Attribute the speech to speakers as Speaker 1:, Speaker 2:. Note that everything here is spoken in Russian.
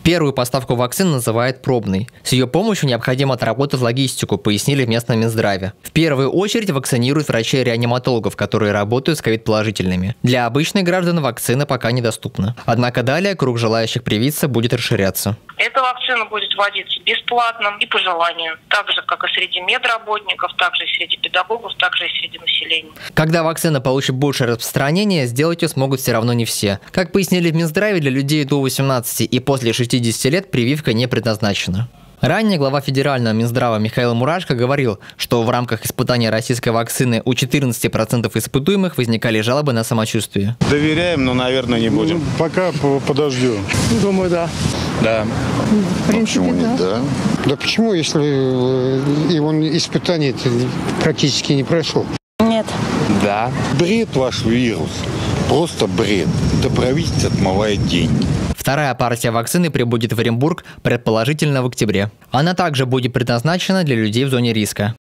Speaker 1: Первую поставку вакцин называют пробной. С ее помощью необходимо отработать логистику, пояснили в местном Минздраве. В первую очередь вакцинируют врачей-реаниматологов, которые работают с ковид-положительными. Для обычных граждан вакцина пока недоступна. Однако далее круг желающих привиться будет расширяться.
Speaker 2: Эта вакцина будет вводиться бесплатно и по желанию. Так же, как и среди медработников, так же и среди педагогов, так же и среди населения.
Speaker 1: Когда вакцина получит большее распространение, сделать ее смогут все равно не все. Как пояснили в Минздраве, для людей до 18 и после 60 лет прививка не предназначена. Ранее глава федерального Минздрава Михаил Мурашко говорил, что в рамках испытания российской вакцины у 14% испытуемых возникали жалобы на самочувствие.
Speaker 3: Доверяем, но, наверное, не будем.
Speaker 4: Пока подождем.
Speaker 5: Думаю, да.
Speaker 3: Да.
Speaker 5: В принципе, да.
Speaker 4: Да почему, если он испытание практически не прошел?
Speaker 5: Нет.
Speaker 3: Да.
Speaker 6: Бред ваш вирус. Просто бред. Это правительство отмывает деньги.
Speaker 1: Вторая партия вакцины прибудет в Оренбург, предположительно в октябре. Она также будет предназначена для людей в зоне риска.